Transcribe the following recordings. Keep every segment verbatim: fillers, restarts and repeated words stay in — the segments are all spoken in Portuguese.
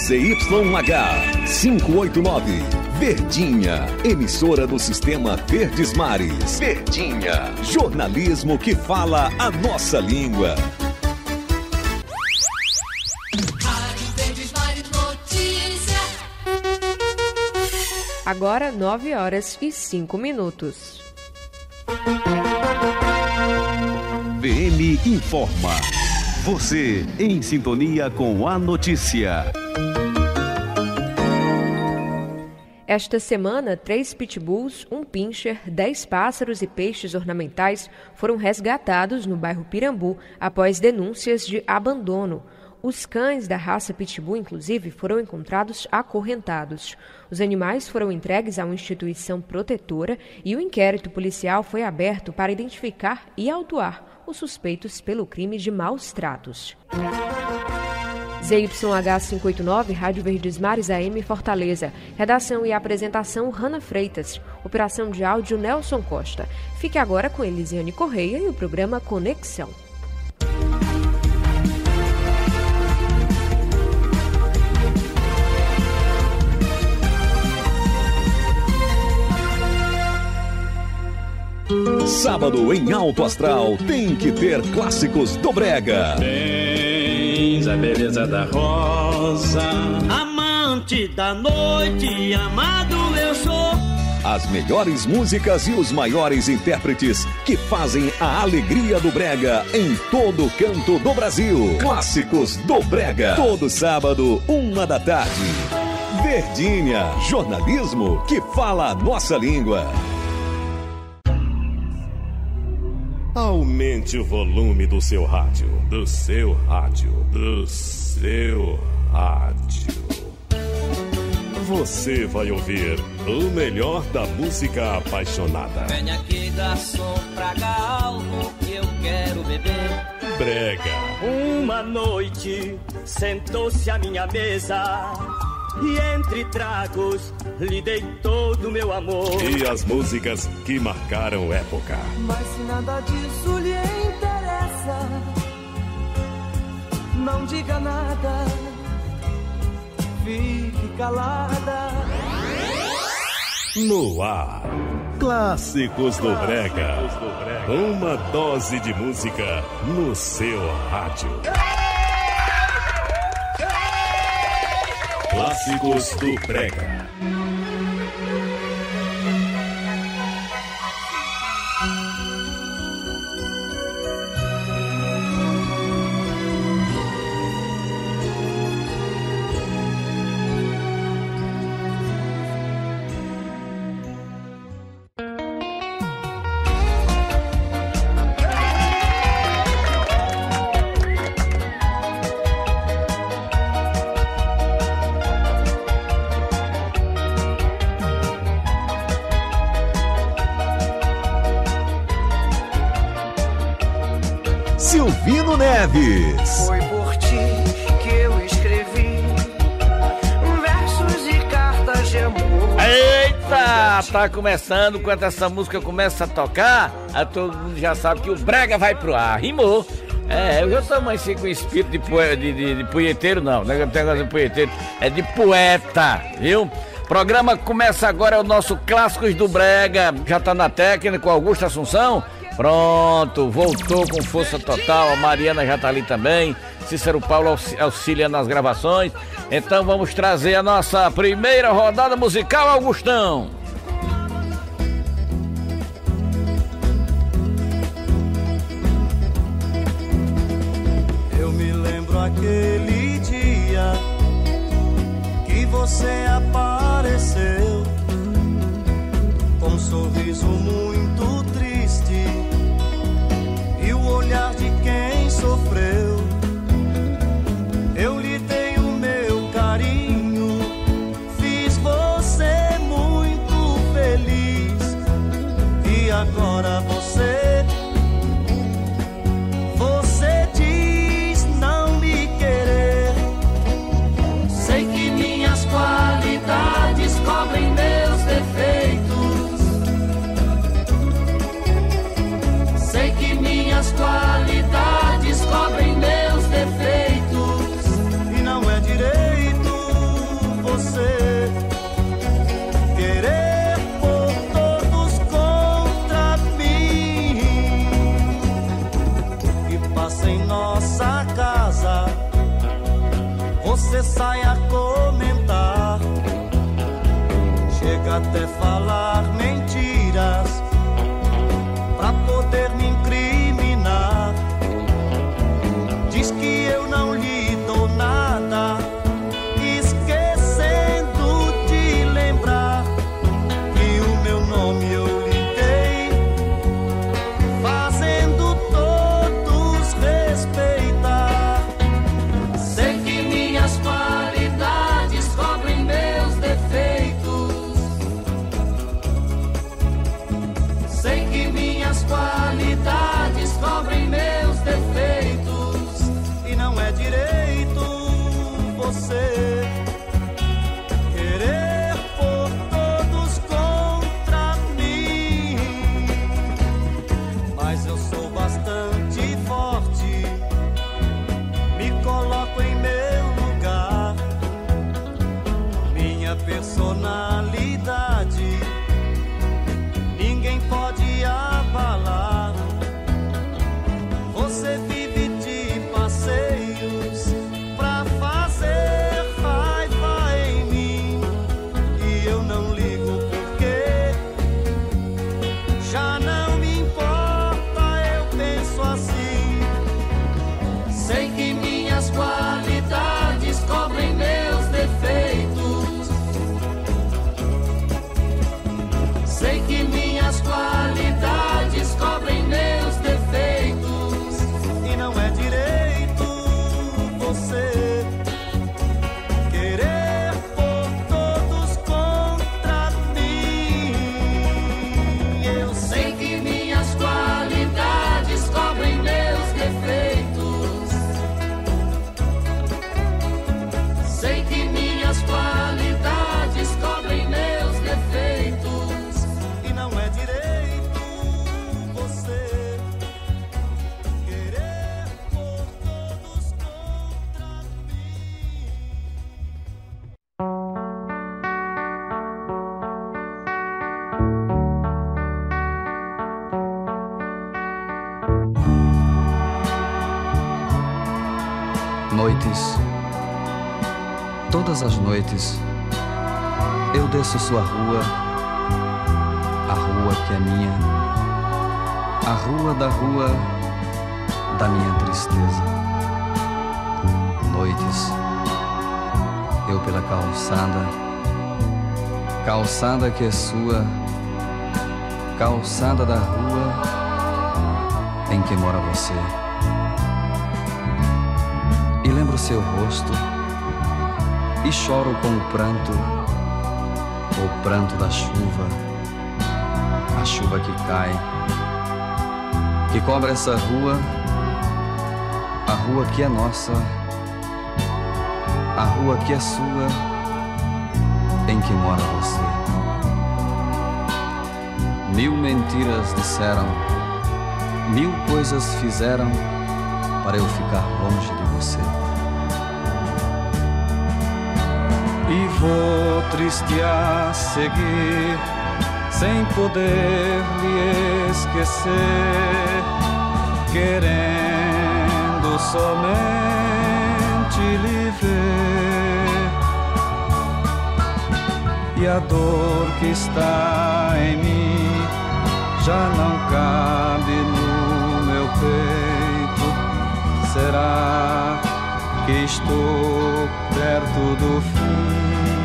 Z Y H quinhentos e oitenta e nove, Verdinha, emissora do Sistema Verdes Mares. Verdinha, jornalismo que fala a nossa língua. Rádio Verdes Mares Notícia. Agora nove horas e cinco minutos. V M informa. Você em sintonia com a notícia. Esta semana, três pitbulls, um pincher, dez pássaros e peixes ornamentais foram resgatados no bairro Pirambu após denúncias de abandono. Os cães da raça pitbull, inclusive, foram encontrados acorrentados. Os animais foram entregues a uma instituição protetora e o inquérito policial foi aberto para identificar e autuar os suspeitos pelo crime de maus tratos. Z Y H quinhentos e oitenta e nove, Rádio Verdes Mares A M Fortaleza. Redação e apresentação, Hanna Freitas. Operação de áudio, Nelson Costa. Fique agora com Elisiane Correia e o programa Conexão. Sábado em Alto Astral tem que ter clássicos do Brega. Tens a beleza da rosa, amante da noite, amado eu sou. As melhores músicas e os maiores intérpretes que fazem a alegria do Brega em todo canto do Brasil. Clássicos do Brega. Todo sábado, uma da tarde. Verdinha, jornalismo que fala a nossa língua. Aumente o volume do seu rádio, do seu rádio, do seu rádio. Você vai ouvir o melhor da música apaixonada. Vem aqui, garçom, traga algo que eu quero beber. Brega. Uma noite sentou-se à minha mesa e entre tragos lhe dei todo o meu amor. E as músicas que marcaram época. Mas se nada disso lhe interessa, não diga nada, fique calada. No ar, Clássicos do Brega. Uma dose de música no seu rádio. Clássicos do Brega. Silvino Neves. Foi por ti que eu escrevi versos e cartas de amor. Eita, tá começando, quando essa música começa a tocar, a todo mundo já sabe que o Brega vai pro ar, rimou. É, eu já tô assim com espírito de, poe, de, de, de punheteiro, não, não é negócio de punheteiro, é de poeta, viu? O programa começa agora, é o nosso Clássicos do Brega, já tá na técnica, o Augusto Assunção. Pronto, voltou com força total, a Mariana já tá ali também, Cícero Paulo auxilia nas gravações. Então vamos trazer a nossa primeira rodada musical, Augustão. Eu me lembro aquele dia que você apareceu com um sorriso muito triste e o olhar de quem sofreu. Eu lhe dei o meu carinho, fiz você muito feliz. E agora você, você diz não me querer. Sei que minhas qualidades cobrem meus defeitos, minha personalidade ninguém pode abalar. Você vive de passeios pra fazer raiva em mim, e eu não ligo porque já não me importa, eu penso assim. Sei que minhas qualidades cobrem meus defeitos. Sei que minhas qualidades cobrem meus defeitos. E não é direito você querer pôr todos contra mim. Eu sei que minhas qualidades cobrem meus defeitos. Sei que minhas qualidades cobrem meus defeitos. E não é direito você querer pôr todos contra mim. Noites, todas as noites, eu desço sua rua, a rua que é minha, a rua da rua da minha tristeza. Noites, eu pela calçada, calçada que é sua, calçada da rua em que mora você. E lembro seu rosto e choro com o pranto, o pranto da chuva, a chuva que cai, que cobre essa rua, a rua que é nossa, a rua que é sua, em que mora você. Mil mentiras disseram, mil coisas fizeram para eu ficar longe de você. E vou triste a seguir, sem poder lhe esquecer, querendo somente lhe ver. E a dor que está em mim já não cabe no meu peito. Será que estou perto do fim?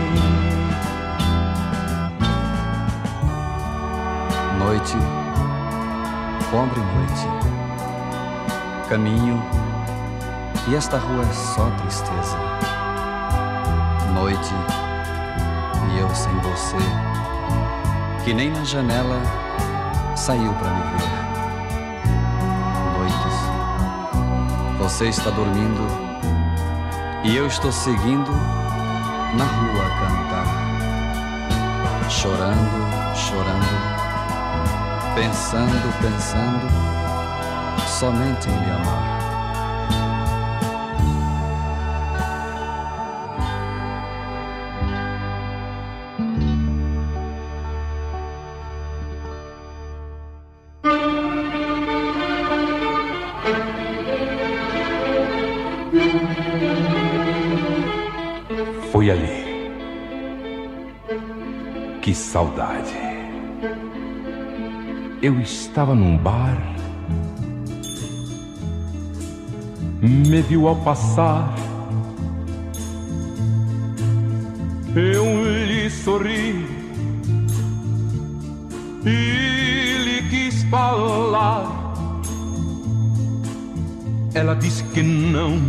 Noite, pobre noite, caminho e esta rua é só tristeza. Noite, e eu sem você, que nem na janela saiu pra me ver. Noites, você está dormindo e eu estou seguindo na rua a cantar, chorando, chorando, pensando, pensando, somente em lhe amar. Foi ali. Que saudade. Eu estava num bar, me viu ao passar, eu lhe sorri e lhe quis falar. Ela disse que não,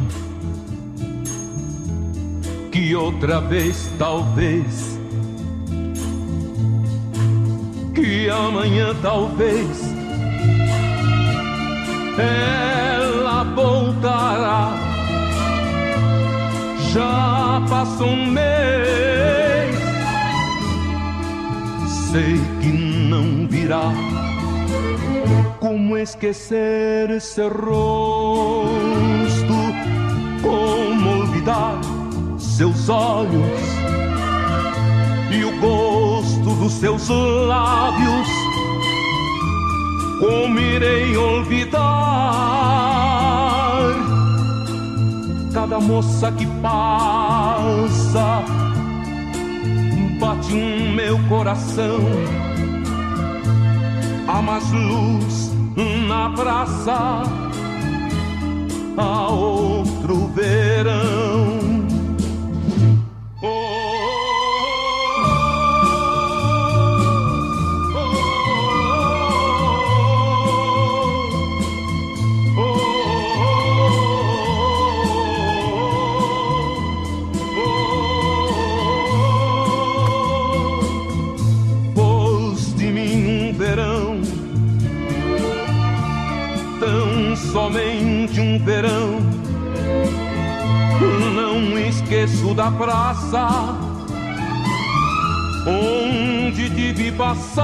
que outra vez talvez, que amanhã talvez ela voltará. Já passou um mês, sei que não virá. Como esquecer seu rosto? Como olvidar seus olhos? e o gosto dos seus lábios, como irei olvidar cada moça que passa, bate um meu coração, há mais luz na praça, há outro verão. Somente um verão, não esqueço da praça onde te vi passar.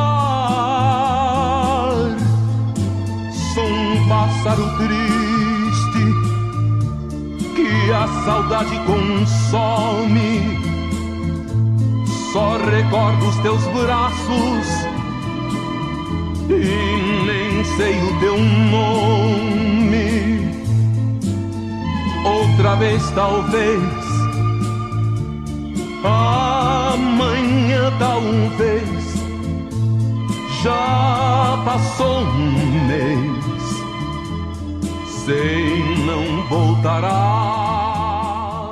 Sou um pássaro triste que a saudade consome. Só recordo os teus braços e nem sei o teu nome. Outra vez talvez, amanhã talvez, já passou um mês, sei não voltará.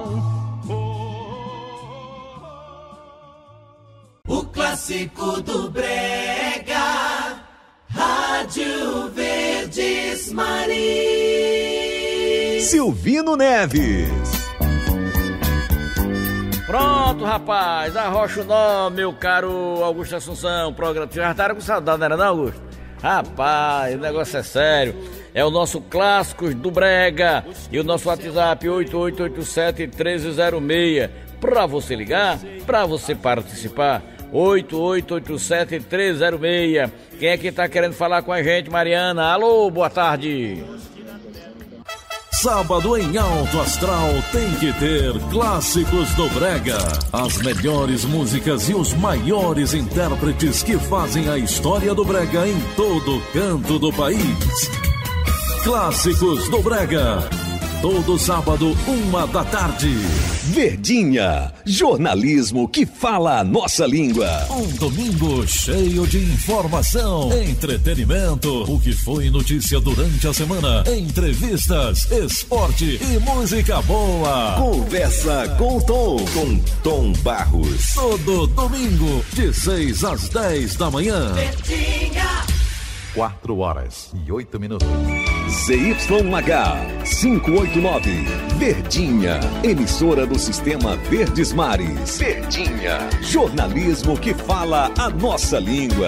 O clássico do brega, Rádio Verdes Maris. Silvino Neves. Pronto, rapaz, arrocha o nome, meu caro Augusto Assunção. Programa. Já estaram com saudade, não era não, Augusto? Rapaz, o negócio é sério. É o nosso Clássicos do Brega e o nosso WhatsApp oito oito oito sete um três zero seis. Pra você ligar, pra você participar. oito oito oito sete um três zero seis. Quem é que tá querendo falar com a gente, Mariana? Alô, boa tarde. Sábado em Alto Astral tem que ter Clássicos do Brega. As melhores músicas e os maiores intérpretes que fazem a história do Brega em todo canto do país. Clássicos do Brega. Todo sábado, uma da tarde. Verdinha, jornalismo que fala a nossa língua. Um domingo cheio de informação, entretenimento, o que foi notícia durante a semana, entrevistas, esporte e música boa. Conversa com Tom, com Tom Barros. Todo domingo, de seis às dez da manhã. Verdinha. Quatro horas e oito minutos. Z Y H quinhentos e oitenta e nove, Verdinha, emissora do Sistema Verdes Mares. Verdinha, jornalismo que fala a nossa língua.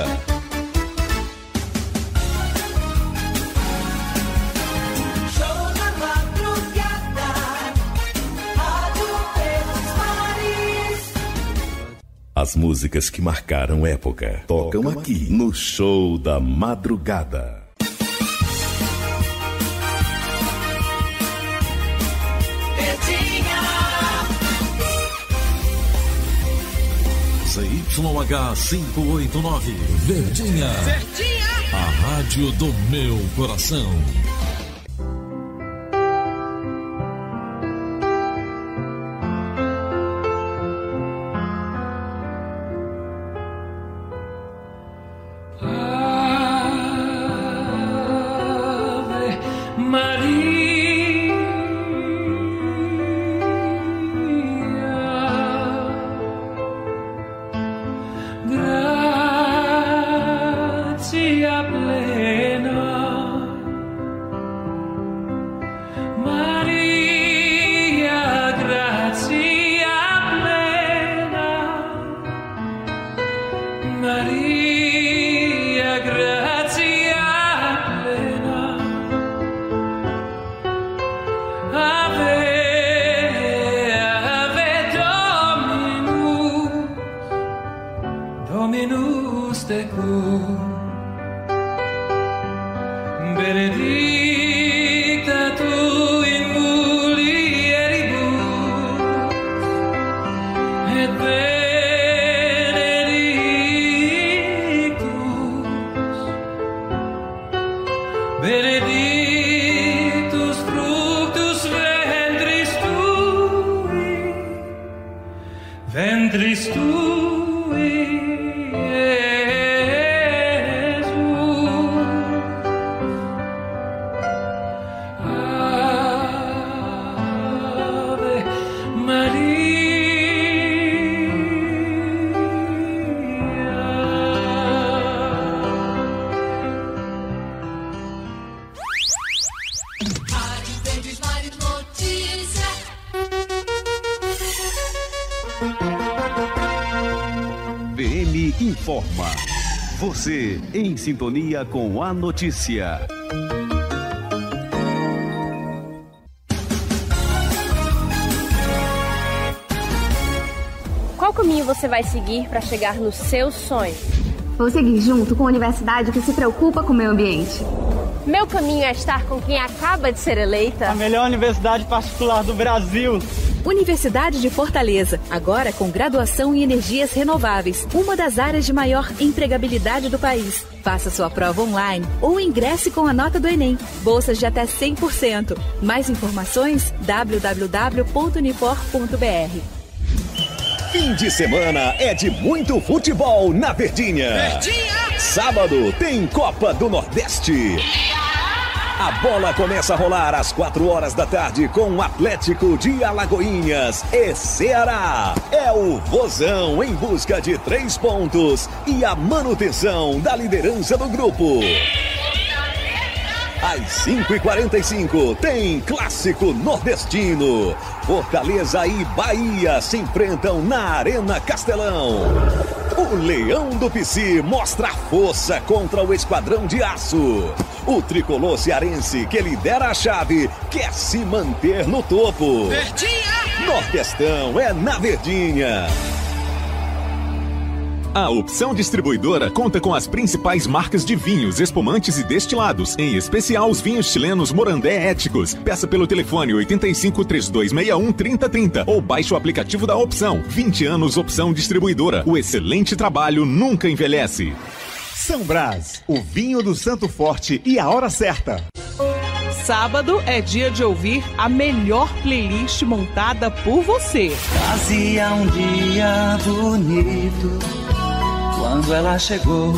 Show na madrugada, Rádio Verdes Mares. As músicas que marcaram época tocam aqui no Show da Madrugada. Z Y H quinhentos e oitenta e nove, Verdinha. Verdinha. A rádio do meu coração. Ave Maria. Grazia plena, Maria, grazia plena, Maria, grazia plena, Ave, Ave Dominus, Dominus tecum. Benedicta tu in mulieribus, et eres tú y Jesús. Ave María. V M informa. Você em sintonia com a notícia. Qual caminho você vai seguir para chegar no seu sonho? Vou seguir junto com a universidade que se preocupa com o meio ambiente. Meu caminho é estar com quem acaba de ser eleita a melhor universidade particular do Brasil. Universidade de Fortaleza, agora com graduação em energias renováveis, uma das áreas de maior empregabilidade do país. Faça sua prova online ou ingresse com a nota do Enem. Bolsas de até cem por cento. Mais informações, w w w ponto unifor ponto b r. Fim de semana é de muito futebol na Verdinha. Verdinha! Sábado tem Copa do Nordeste. A bola começa a rolar às quatro horas da tarde com o Atlético de Alagoinhas e Ceará. É o Vozão em busca de três pontos e a manutenção da liderança do grupo. Às cinco e quarenta e cinco tem Clássico Nordestino. Fortaleza e Bahia se enfrentam na Arena Castelão. O Leão do Pici mostra força contra o Esquadrão de Aço. O tricolor cearense que lidera a chave quer se manter no topo. Verdinha! Nordestão é na Verdinha. A Opção Distribuidora conta com as principais marcas de vinhos, espumantes e destilados, em especial os vinhos chilenos Morandé Éticos. Peça pelo telefone oito cinco, três dois seis um, três zero três zero ou baixe o aplicativo da Opção. vinte anos Opção Distribuidora. O excelente trabalho nunca envelhece. São Brás, o vinho do Santo Forte e a hora certa. Sábado é dia de ouvir a melhor playlist montada por você. Fazia um dia bonito quando ela chegou,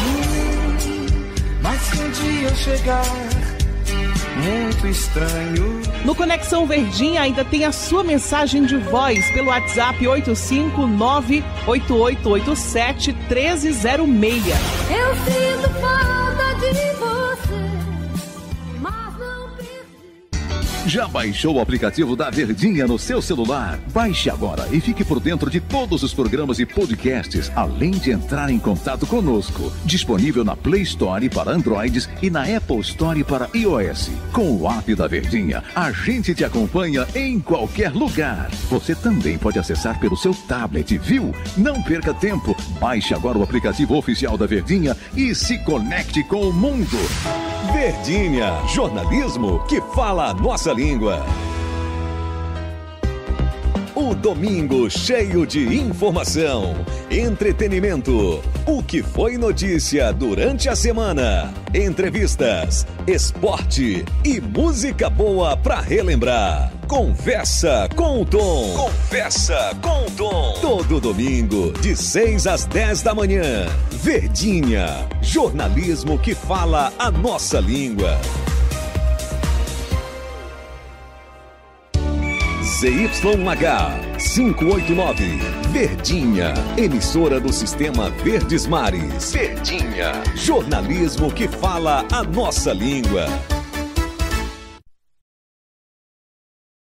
mas se um dia chegar muito estranho. No Conexão Verdinha ainda tem a sua mensagem de voz pelo WhatsApp oito cinco nove oito oito oito sete um três zero seis. Eu sinto falta de você, mas não perdi. Já baixou o aplicativo da Verdinha no seu celular? Baixe agora e fique por dentro de todos os programas e podcasts, além de entrar em contato conosco. Disponível na Play Store para Androids e na Apple Store para iOS. Com o app da Verdinha, a gente te acompanha em qualquer lugar. Você também pode acessar pelo seu tablet, viu? Não perca tempo. Baixe agora o aplicativo oficial da Verdinha e se conecte com o mundo. Verdinha, jornalismo que fala a nossa língua. O domingo cheio de informação, entretenimento, o que foi notícia durante a semana, entrevistas, esporte e música boa pra relembrar. Conversa com o Tom. Conversa com o Tom. Todo domingo, de seis às dez da manhã. Verdinha, jornalismo que fala a nossa língua. Z Y H quinhentos e oitenta e nove, Verdinha, emissora do Sistema Verdes Mares. Verdinha, jornalismo que fala a nossa língua.